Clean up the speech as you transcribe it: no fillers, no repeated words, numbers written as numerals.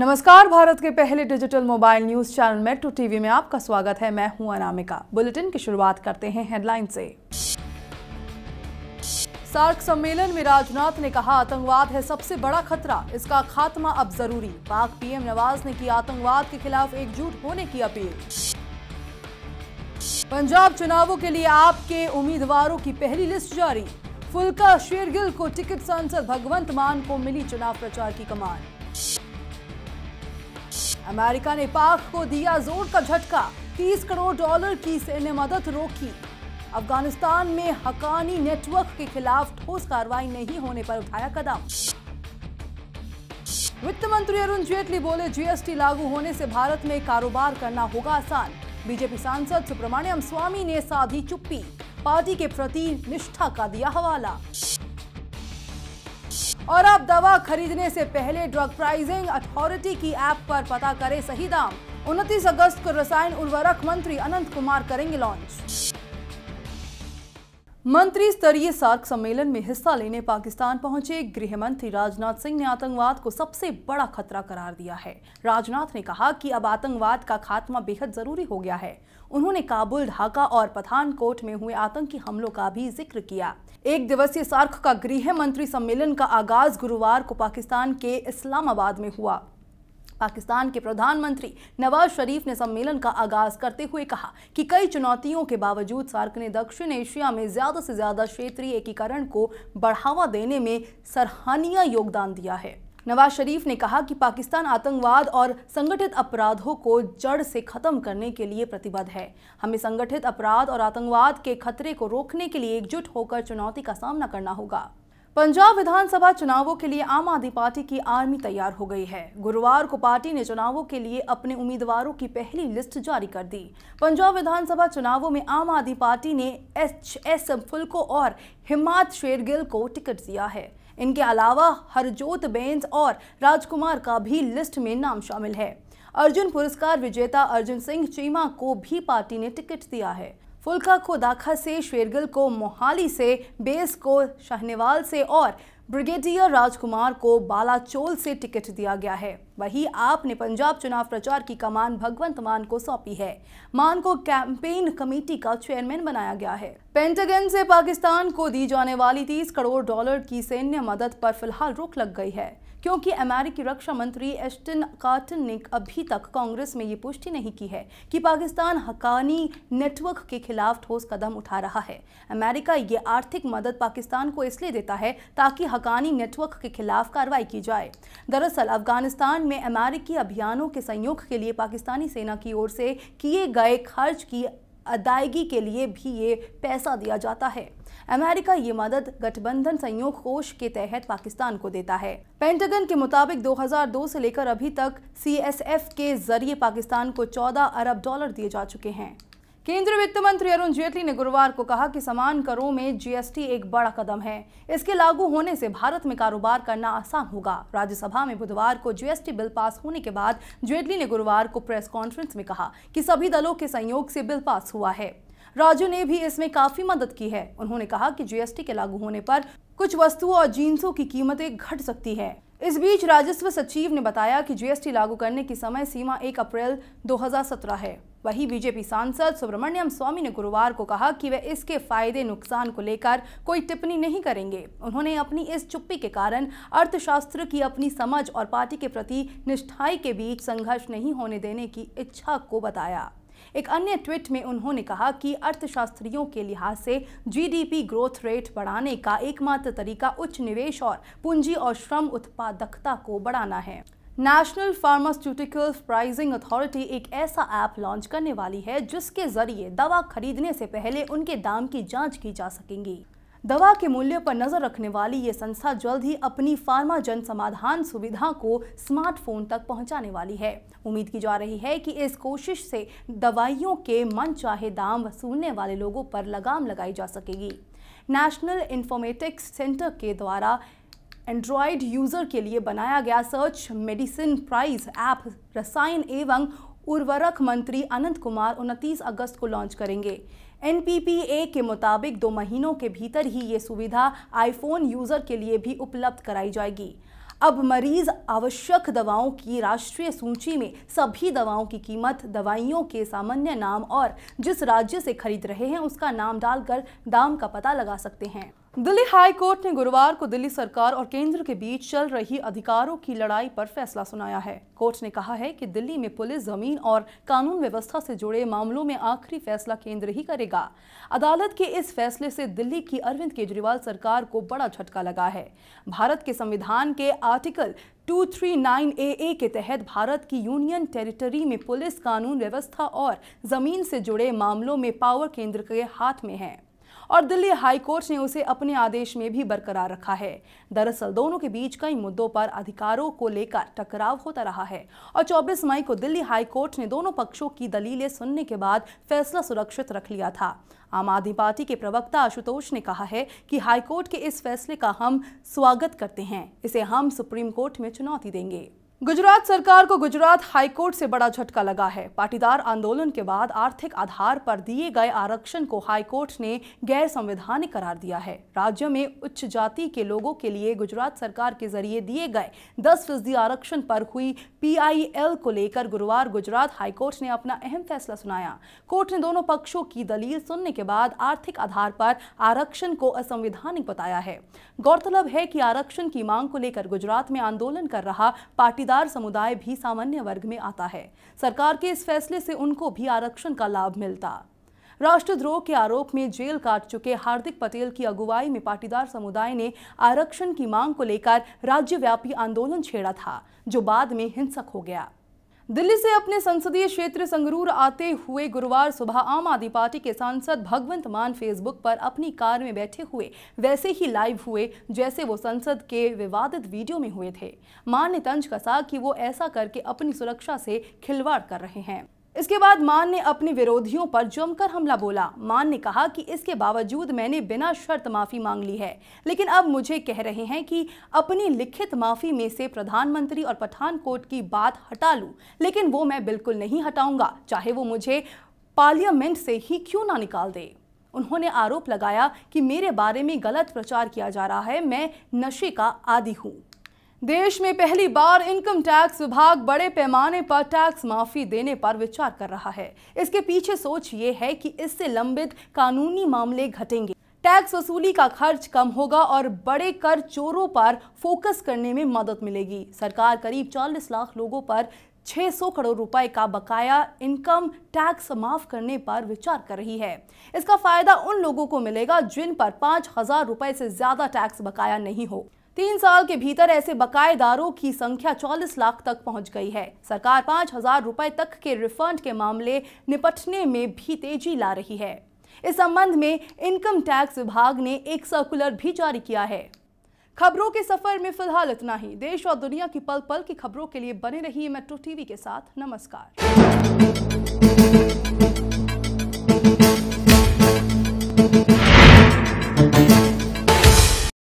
नमस्कार, भारत के पहले digital mobile news channel Metro TV में आपका स्वागत है। मैं हूं अनामिका। बुलेटिन की शुरुआत करते हैं हेडलाइन से। सार्क सम्मेलन में राजनाथ ने कहा, आतंकवाद है सबसे बड़ा खतरा, इसका खात्मा अब जरूरी। पाक पीएम नवाज ने की आतंकवाद के खिलाफ एकजुट होने की अपील। पंजाब चुनावों के लिए आपके उम्मीदवारों की पहली लिस्ट जारी। फुल्का शेरगिल को टिकट, सांसद भगवंत मान को मिली चुनाव प्रचार की कमान। अमेरिका ने पाक को दिया जोर का झटका, $30 करोड़ की सैन्य मदद रोकी। अफगानिस्तान में हकानी नेटवर्क के खिलाफ ठोस कार्रवाई नहीं होने पर उठाया कदम। वित्त मंत्री अरुण जेटली बोले, जीएसटी लागू होने से भारत में कारोबार करना होगा आसान। बीजेपी सांसद सुब्रमण्यम स्वामी ने साधी चुप्पी, पार्टी के प्रति निष्ठा का दिया हवाला। और अब दवा खरीदने से पहले ड्रग प्राइसिंग अथॉरिटी की ऐप पर पता करें सही दाम। 29 अगस्त को रसायन उर्वरक मंत्री अनंत कुमार करेंगे लॉन्च। मंत्री स्तरीय सार्क सम्मेलन में हिस्सा लेने पाकिस्तान पहुंचे गृह मंत्री राजनाथ सिंह ने आतंकवाद को सबसे बड़ा खतरा करार दिया है। राजनाथ ने कहा कि अब आतंकवाद का खात्मा बेहद जरूरी हो गया है। उन्होंने काबुल, ढाका और पठानकोट में हुए आतंकी हमलों का भी जिक्र किया। एक दिवसीय सार्क का गृह मंत्री सम्मेलन का आगाज गुरुवार को पाकिस्तान के इस्लामाबाद में हुआ। पाकिस्तान के प्रधानमंत्री नवाज शरीफ ने सम्मेलन का आगाज करते हुए कहा कि कई चुनौतियों के बावजूद सार्क ने दक्षिण एशिया में ज्यादा से ज्यादा क्षेत्रीय एकीकरण को बढ़ावा देने में सराहनीय योगदान दिया है। नवाज शरीफ ने कहा कि पाकिस्तान आतंकवाद और संगठित अपराधों को जड़ से खत्म करने के लिए प्रतिबद्ध है। हमें संगठित अपराध और आतंकवाद के खतरे को रोकने के लिए एकजुट होकर चुनौती का सामना करना होगा। पंजाब विधानसभा चुनावों के लिए आम आदमी पार्टी की आर्मी तैयार हो गई है। गुरुवार को पार्टी ने चुनावों के लिए अपने उम्मीदवारों की पहली लिस्ट जारी कर दी। पंजाब विधानसभा चुनावों में आम आदमी पार्टी ने HS फुल्को और हिम्मत शेरगिल को टिकट दिया है। इनके अलावा हरजोत बेंस और राजकुमार का भी लिस्ट में नाम शामिल है। अर्जुन पुरस्कार विजेता अर्जुन सिंह चीमा को भी पार्टी ने टिकट दिया है। फुल्का को दाखा से, शेरगिल को मोहाली से, बेस को शाहनेवाल से और ब्रिगेडियर राजकुमार को बालाचोल से टिकट दिया गया है। वहीं आप ने पंजाब चुनाव प्रचार की कमान भगवंत मान को सौंपी है। मान को कैंपेन कमेटी का चेयरमैन बनाया गया है। पेंटागन से पाकिस्तान को दी जाने वाली $30 करोड़ की सैन्य मदद पर फिलहाल रोक लग गई है, क्योंकि अमेरिकी रक्षा मंत्री एस्टन कार्टन ने अभी तक कांग्रेस में ये पुष्टि नहीं की है कि पाकिस्तान हकानी नेटवर्क के खिलाफ ठोस कदम उठा रहा है। अमेरिका ये आर्थिक मदद पाकिस्तान को इसलिए देता है ताकि हकानी नेटवर्क के खिलाफ कार्रवाई की जाए। दरअसल अफगानिस्तान में अमेरिकी अभियानों के सहयोग के लिए पाकिस्तानी सेना की ओर से किए गए खर्च की अदायगी के लिए भी ये पैसा दिया जाता है। अमेरिका ये मदद गठबंधन संयोग कोष के तहत पाकिस्तान को देता है। पेंटागन के मुताबिक 2002 से लेकर अभी तक CSF के जरिए पाकिस्तान को $14 अरब दिए जा चुके हैं। केंद्रीय वित्त मंत्री अरुण जेटली ने गुरुवार को कहा कि समान करों में GST एक बड़ा कदम है। इसके लागू होने से भारत में कारोबार करना आसान होगा। राज्यसभा में बुधवार को GST बिल पास होने के बाद जेटली ने गुरुवार को प्रेस कॉन्फ्रेंस में कहा कि सभी दलों के सहयोग से बिल पास हुआ है। राज्यों ने भी इसमें काफी मदद की है। उन्होंने कहा कि GST के लागू होने पर कुछ वस्तुओं और जिन्सों की कीमतें घट सकती है। इस बीच राजस्व सचिव ने बताया कि GST लागू करने की समय सीमा 1 अप्रैल 2017 है। वहीं बीजेपी सांसद सुब्रमण्यम स्वामी ने गुरुवार को कहा कि वे इसके फायदे नुकसान को लेकर कोई टिप्पणी नहीं करेंगे। उन्होंने अपनी इस चुप्पी के कारण अर्थशास्त्र की अपनी समझ और पार्टी के प्रति निष्ठाई के बीच संघर्ष नहीं होने देने की इच्छा को बताया। एक अन्य ट्वीट में उन्होंने कहा कि अर्थशास्त्रियों के लिहाज से GDP ग्रोथ रेट बढ़ाने का एकमात्र तरीका उच्च निवेश और पूंजी और श्रम उत्पादकता को बढ़ाना है। नेशनल फार्मास्यूटिकल प्राइसिंग अथॉरिटी एक ऐसा ऐप लॉन्च करने वाली है जिसके जरिए दवा खरीदने से पहले उनके दाम की जांच की जा सकेंगी। दवा के मूल्य पर नजर रखने वाली ये संस्था जल्द ही अपनी फार्मा जन समाधान सुविधा को स्मार्टफोन तक पहुंचाने वाली है। उम्मीद की जा रही है कि इस कोशिश से दवाइयों के मनचाहे दाम वसूलने वाले लोगों पर लगाम लगाई जा सकेगी। नेशनल इंफॉर्मेटिक्स सेंटर के द्वारा एंड्रॉयड यूजर के लिए बनाया गया सर्च मेडिसिन प्राइस ऐप रसायन एवं उर्वरक मंत्री अनंत कुमार 29 अगस्त को लॉन्च करेंगे। NPPA के मुताबिक 2 महीनों के भीतर ही ये सुविधा आईफोन यूजर के लिए भी उपलब्ध कराई जाएगी। अब मरीज आवश्यक दवाओं की राष्ट्रीय सूची में सभी दवाओं की कीमत, दवाइयों के सामान्य नाम और जिस राज्य से खरीद रहे हैं उसका नाम डालकर दाम का पता लगा सकते हैं। दिल्ली हाई कोर्ट ने गुरुवार को दिल्ली सरकार और केंद्र के बीच चल रही अधिकारों की लड़ाई पर फैसला सुनाया है। कोर्ट ने कहा है कि दिल्ली में पुलिस, जमीन और कानून व्यवस्था से जुड़े मामलों में आखिरी फैसला केंद्र ही करेगा। अदालत के इस फैसले से दिल्ली की अरविंद केजरीवाल सरकार को बड़ा झटका लगा है। भारत के संविधान के आर्टिकल 239 AA के तहत भारत की यूनियन टेरिटरी में पुलिस, कानून व्यवस्था और जमीन से जुड़े मामलों में पावर केंद्र के हाथ में है और दिल्ली हाई कोर्ट ने उसे अपने आदेश में भी बरकरार रखा है। दरअसल दोनों के बीच कई मुद्दों पर अधिकारों को लेकर टकराव होता रहा है और 24 मई को दिल्ली हाई कोर्ट ने दोनों पक्षों की दलीलें सुनने के बाद फैसला सुरक्षित रख लिया था। आम आदमी पार्टी के प्रवक्ता आशुतोष ने कहा है कि हाई कोर्ट के इस फैसले का हम स्वागत करते हैं, इसे हम सुप्रीम कोर्ट में चुनौती देंगे। गुजरात सरकार को गुजरात हाईकोर्ट से बड़ा झटका लगा है। पाटीदार आंदोलन के बाद आर्थिक आधार पर दिए गए आरक्षण को हाईकोर्ट ने गैर संवैधानिक करार दिया है। राज्य में उच्च जाति के लोगों के लिए गुजरात सरकार के जरिए दिए गए 10% आरक्षण पर हुई PIL को लेकर गुरुवार गुजरात हाईकोर्ट ने अपना अहम फैसला सुनाया। कोर्ट ने दोनों पक्षों की दलील सुनने के बाद आर्थिक आधार पर आरक्षण को असंवैधानिक बताया है। गौरतलब है कि आरक्षण की मांग को लेकर गुजरात में आंदोलन कर रहा पाटीदार समुदाय भी सामान्य वर्ग में आता है। सरकार के इस फैसले से उनको भी आरक्षण का लाभ मिलता। राष्ट्रद्रोह के आरोप में जेल काट चुके हार्दिक पटेल की अगुवाई में पाटीदार समुदाय ने आरक्षण की मांग को लेकर राज्यव्यापी आंदोलन छेड़ा था, जो बाद में हिंसक हो गया। दिल्ली से अपने संसदीय क्षेत्र संगरूर आते हुए गुरुवार सुबह आम आदमी पार्टी के सांसद भगवंत मान फेसबुक पर अपनी कार में बैठे हुए वैसे ही लाइव हुए जैसे वो संसद के विवादित वीडियो में हुए थे। मान ने तंज कसा कि वो ऐसा करके अपनी सुरक्षा से खिलवाड़ कर रहे हैं। इसके बाद मान ने अपने विरोधियों पर जमकर हमला बोला। मान ने कहा कि इसके बावजूद मैंने बिना शर्त माफी मांग ली है, लेकिन अब मुझे कह रहे हैं कि अपनी लिखित माफी में से प्रधानमंत्री और पठानकोट की बात हटा लूं, लेकिन वो मैं बिल्कुल नहीं हटाऊंगा, चाहे वो मुझे पार्लियामेंट से ही क्यों ना निकाल दे। उन्होंने आरोप लगाया कि मेरे बारे में गलत प्रचार किया जा रहा है, मैं नशे का आदी हूं। देश में पहली बार इनकम टैक्स विभाग बड़े पैमाने पर टैक्स माफी देने पर विचार कर रहा है। इसके पीछे सोच ये है कि इससे लंबित कानूनी मामले घटेंगे, टैक्स वसूली का खर्च कम होगा और बड़े कर चोरों पर फोकस करने में मदद मिलेगी। सरकार करीब 40 लाख लोगों पर 600 करोड़ रुपए का बकाया इनकम टैक्स माफ करने पर विचार कर रही है। इसका फायदा उन लोगों को मिलेगा जिन पर 5,000 रुपए से ज्यादा टैक्स बकाया नहीं हो। 3 साल के भीतर ऐसे बकायेदारों की संख्या 40 लाख तक पहुंच गई है। सरकार 5,000 रुपए तक के रिफंड के मामले निपटने में भी तेजी ला रही है। इस संबंध में इनकम टैक्स विभाग ने एक सर्कुलर भी जारी किया है। खबरों के सफर में फिलहाल इतना ही। देश और दुनिया की पल पल की खबरों के लिए बने रहिए मेट्रो टीवी के साथ। नमस्कार।